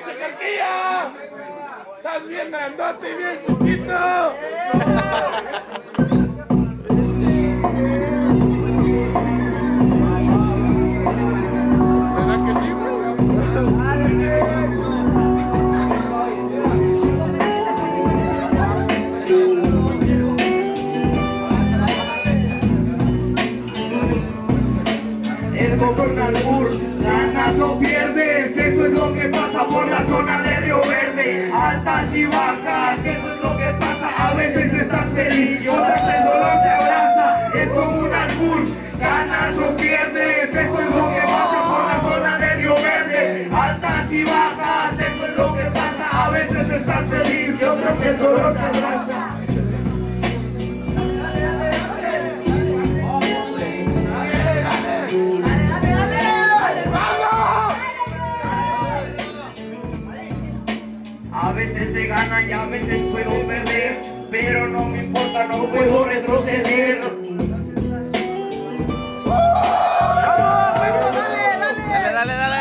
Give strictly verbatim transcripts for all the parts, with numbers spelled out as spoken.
chiquitilla! ¡Estás bien grandote y bien chiquito! ¿Verdad que sí, güey? Es como un albur, ganas o pierdes, esto es lo que pasa por la zona de Río Verde. Altas y bajas, esto es lo que pasa, a veces estás feliz y otras el dolor te abraza. Es como un albur, ganas o pierdes, esto es lo que pasa por la zona de Río Verde. Altas y bajas, esto es lo que pasa, a veces estás feliz y otras el dolor te abraza. A veces se gana y a veces puedo perder, pero no me importa, no puedo retroceder. Dale, dale, dale.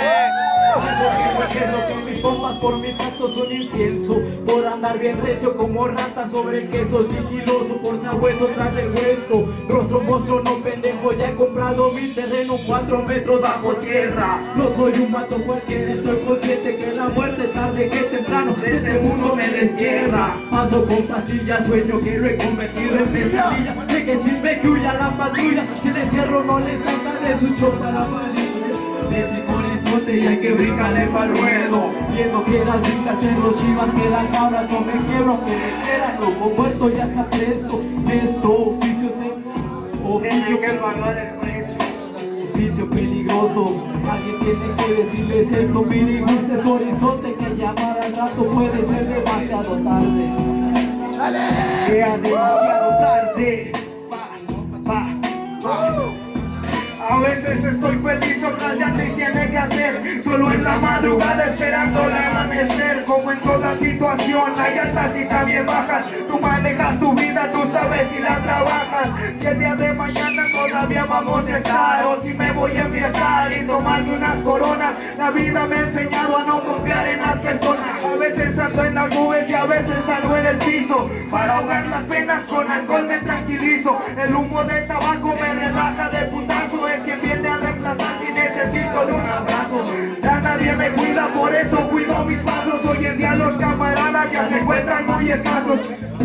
Mis bombas por mis actos son incienso, por andar bien recio como rata sobre el queso, sigiloso por sabueso tras el hueso. Rostro monstruo, no pendejo, ya he comprado mi terreno cuatro metros bajo tierra. No soy un mato cualquiera, estoy consciente que la muerte tarde que temprano de este mundo me destierra. Paso con pastillas, sueño que lo he convertido en pesadilla. Sé que sirve que huya la patrulla, si le encierro no le saca de su chota la varilla. De mi horizonte y hay que brincarle pa'l ruedo, viendo que las brincas en los chivas que la cabra no me quiebro, que me quieran loco muerto ya está fresco. Esto, oficio se... oficio que el valor del precio, oficio peligroso, alguien tiene que decirles esto. Miren este horizonte que llamar al rato puede ser demasiado tarde. ¡Dale! Sea demasiado tarde. Pa, pa, pa. A veces estoy feliz, otras ya te tiene que hacer. Solo en la madrugada esperando el amanecer. Como en toda situación hay altas y también bajas. Tú manejas tu vida, tú sabes si la trabajas. Si el día de mañana todavía vamos a estar, o si me voy a enfiestar y tomarme unas coronas. La vida me ha enseñado a no confiar en las personas. A veces ando en las nubes y a veces ando en el piso. Para ahogar las penas con alcohol me tranquilizo. El humo del tabaco me relaja de putazo. Es quien viene a reemplazar si necesito de un abrazo. Ya nadie me cuida, por eso cuido mis pasos. Hoy en día los camaradas ya se encuentran muy escasos.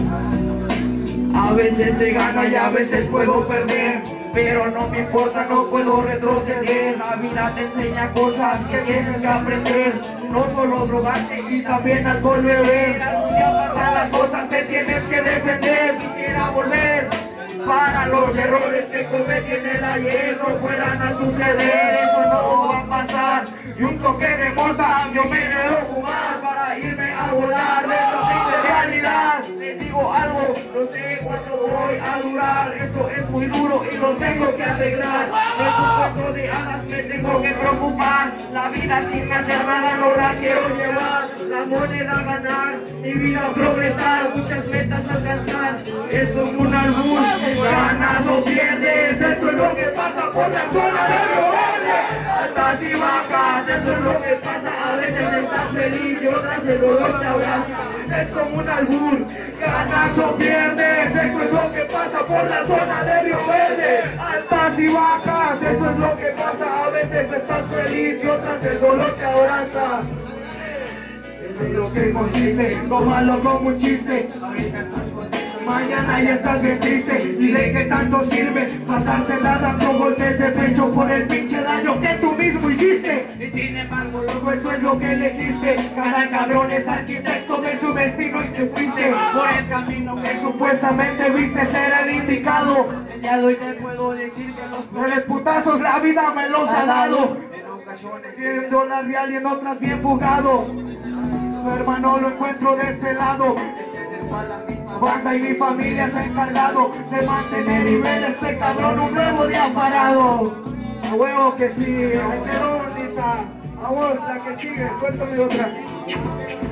A veces se gana y a veces puedo perder, pero no me importa, no puedo retroceder. La vida te enseña cosas que tienes que aprender, no solo drogarte y también alcohol beber. Algún día pasan las cosas, te tienes que defender. Quisiera volver para los errores que cometí en el ayer no fueran a suceder. Eso no va a pasar. Y un toque de mota yo me debo fumar para irme a volar. Esto es realidad. Les digo algo, no sé cuánto voy a durar. Esto es muy duro y lo tengo que arreglar. No es un cuento de hadas, me tengo que preocupar. La vida sin hacer nada no la quiero llevar. La moneda ganar, mi vida progresar, muchas metas alcanzar. Eso es un albur. Ganas o pierdes, esto es lo que pasa por la zona de Río Verde. Altas y bajas, eso es lo que pasa. A veces estás feliz y otras el dolor te abraza. Es como un albur. Ganas o pierdes, esto es lo que pasa por la zona de Río Verde. Altas y bajas, eso es lo que pasa. A veces estás feliz y otras el dolor te abraza. Es lo que consiste, tómalo como un chiste. Ahorita estás contento, mañana ya estás bien triste. ¿Y de qué tanto sirve pasársela dando golpes de pecho por el pinche daño que tú mismo hiciste? Y sin embargo luego esto es lo que elegiste. Cada cabrón es arquitecto de su destino y te fuiste por el camino que supuestamente viste ser el indicado. El día de hoy te puedo decir que los peores putazos la vida me los ha dado. En ocasiones bien dólar real y en otras bien fugado. Tu hermano lo encuentro de este lado. Banda y mi familia se ha encargado de mantener y ver este cabrón un nuevo día parado. A huevo que sí, me quedó bonita. A vos, la que sigue, suéltame otra.